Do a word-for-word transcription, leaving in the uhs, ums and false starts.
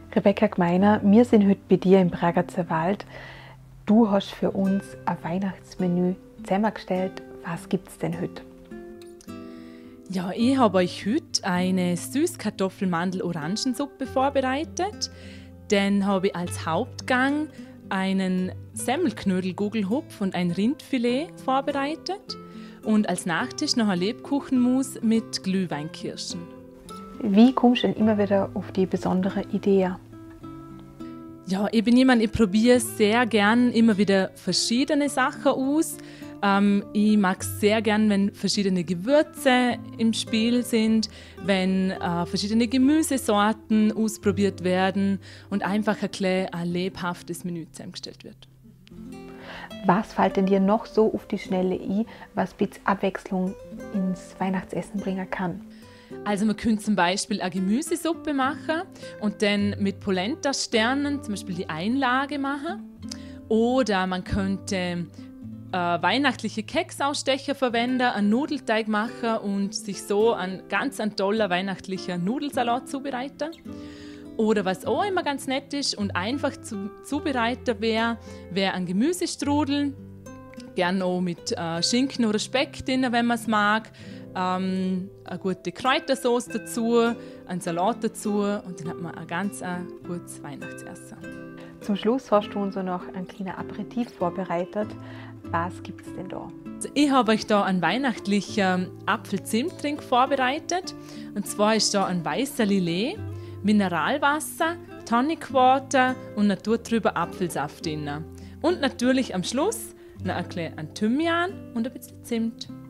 Rebecca Gmeiner, wir sind heute bei dir im Braggerzer Wald. Du hast für uns ein Weihnachtsmenü zusammengestellt. Was gibt es denn heute? Ja, ich habe euch heute eine Süßkartoffel-Mandel-Orangensuppe vorbereitet. Dann habe ich als Hauptgang einen Semmelknödel-Gugelhupf und ein Rindfilet vorbereitet. Und als Nachtisch noch ein Lebkuchenmus mit Glühweinkirschen. Wie kommst du denn immer wieder auf die besondere Idee? Ja, ich bin jemand, ich probiere sehr gern immer wieder verschiedene Sachen aus. Ähm, ich mag es sehr gern, wenn verschiedene Gewürze im Spiel sind, wenn äh, verschiedene Gemüsesorten ausprobiert werden und einfach ein, klein, ein lebhaftes Menü zusammengestellt wird. Was fällt denn dir noch so auf die Schnelle ein, was ein bisschen Abwechslung ins Weihnachtsessen bringen kann? Also man könnte zum Beispiel eine Gemüsesuppe machen und dann mit Polenta-Sternen zum Beispiel die Einlage machen. Oder man könnte äh, weihnachtliche Keksausstecher verwenden, einen Nudelteig machen und sich so ein ganz ein toller weihnachtlicher Nudelsalat zubereiten. Oder was auch immer ganz nett ist und einfach zu, zubereiten wäre, wäre ein Gemüsestrudel, gerne auch mit äh, Schinken oder Speck drin, wenn man es mag. Ähm, eine gute Kräutersauce dazu, einen Salat dazu und dann hat man ein ganz ein gutes Weihnachtsessen. Zum Schluss hast du uns noch ein kleines Aperitif vorbereitet. Was gibt es denn da? Also ich habe euch da einen weihnachtlichen Apfel-Zimt-Trink vorbereitet. Und zwar ist da ein weißer Lillet, Mineralwasser, Tonic Water und naturtrüber Apfelsaft drin. Und natürlich am Schluss noch ein bisschen Thymian und ein bisschen Zimt.